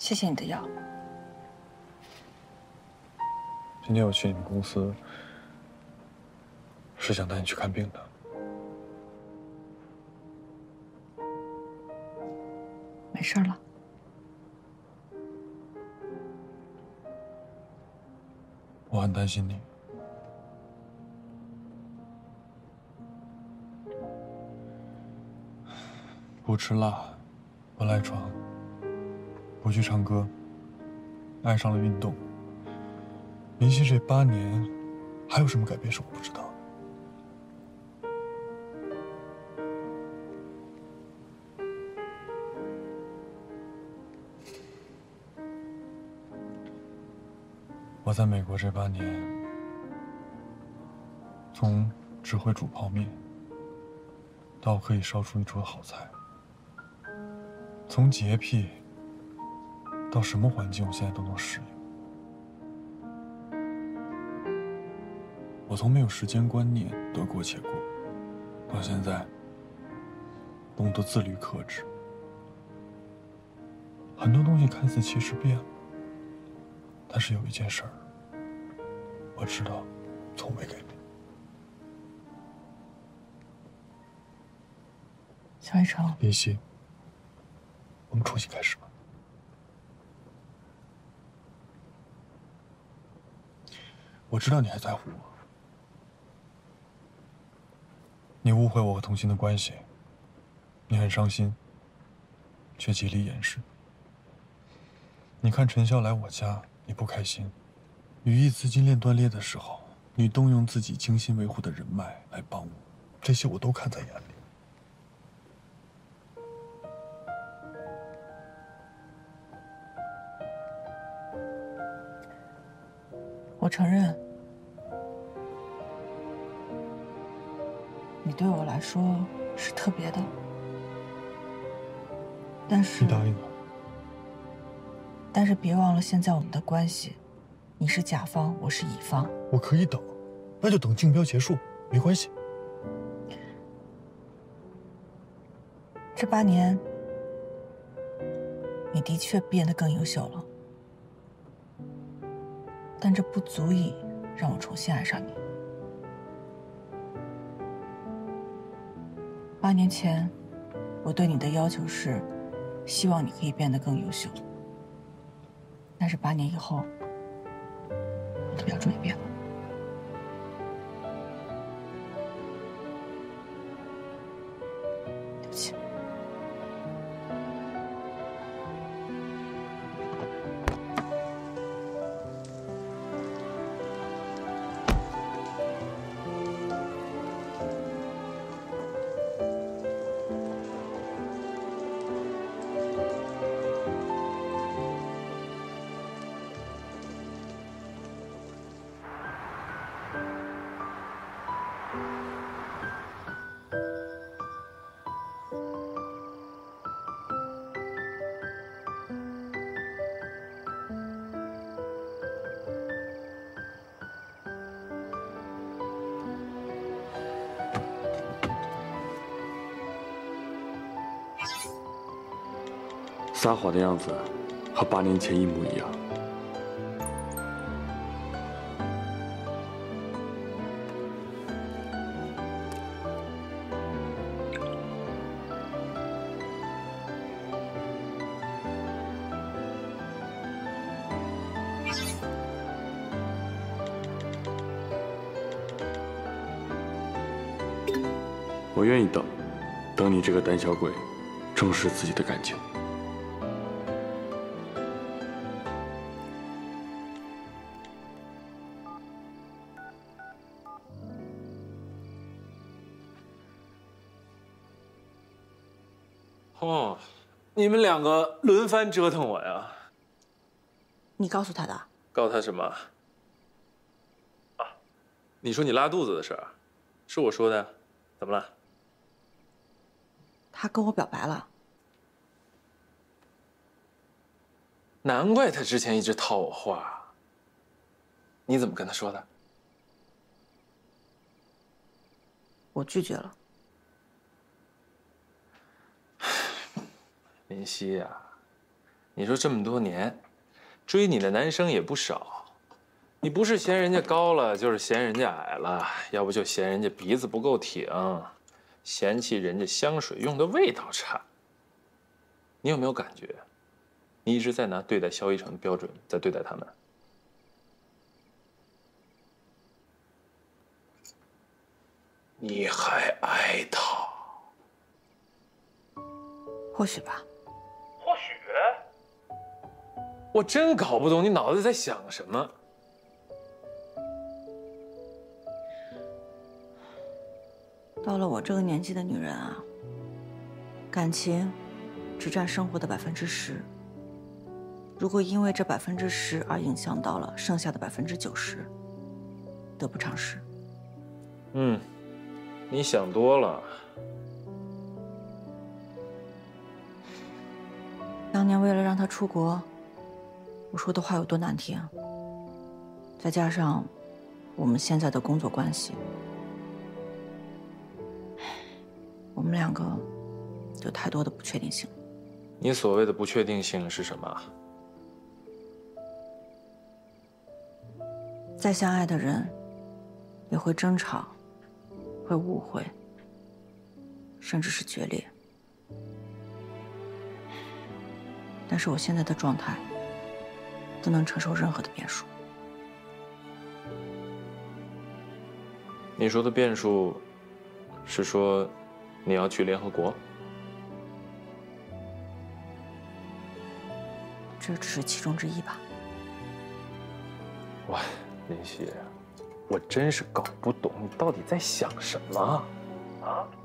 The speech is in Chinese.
谢谢你的药。 今天我去你们公司，是想带你去看病的。 没事了。 我很担心你。不吃辣，不赖床，不去唱歌，爱上了运动。林夕这8年，还有什么改变是我不知道的？我在美国这8年，从只会煮泡面，到可以烧出一桌好菜；从洁癖，到什么环境我现在都能适应。我从没有时间观念，得过且过，到现在懂得自律克制。很多东西看似其实变了，但是有一件事儿，我知道从未改变。 小雨成， 林夕，我们重新开始吧。我知道你还在乎我。你误会我和童心的关系，你很伤心，却极力掩饰。你看陈潇来我家，你不开心；羽翼资金链断裂的时候，你动用自己精心维护的人脉来帮我，这些我都看在眼里。 我承认，你对我来说是特别的，但是你答应了。 但是别忘了，现在我们的关系，你是甲方，我是乙方。 我可以等，那就等竞标结束，没关系。 这8年，你的确变得更优秀了，但这不足以让我重新爱上你。8年前，我对你的要求是，希望你可以变得更优秀。但是8年以后，我的标准也变了。对不起。 撒谎的样子和8年前一模一样。我愿意等，等你这个胆小鬼正视自己的感情。 哦，你们2个轮番折腾我呀！ 你告诉他的？ 告他什么？啊，你说你拉肚子的事儿，是我说的，怎么了？ 他跟我表白了。 难怪他之前一直套我话。你怎么跟他说的？ 我拒绝了。 林夕呀， 你说这么多年，追你的男生也不少，你不是嫌人家高了，就是嫌人家矮了，要不就嫌人家鼻子不够挺，嫌弃人家香水用的味道差。你有没有感觉，你一直在拿对待萧一成的标准在对待他们？你还爱他？ 或许吧。 或许。我真搞不懂你脑子在想什么。 到了我这个年纪的女人啊，感情只占生活的10%。如果因为这10%而影响到了剩下的90%，得不偿失。 你想多了。 当年为了让他出国，我说的话有多难听，再加上我们现在的工作关系，我们两个有太多的不确定性。 你所谓的不确定性是什么？ 再相爱的人，也会争吵，会误会，甚至是决裂。但是我现在的状态，不能承受任何的变数。 你说的变数，是说你要去联合国？ 这只是其中之一吧。 哇，林夕，我真是搞不懂你到底在想什么啊！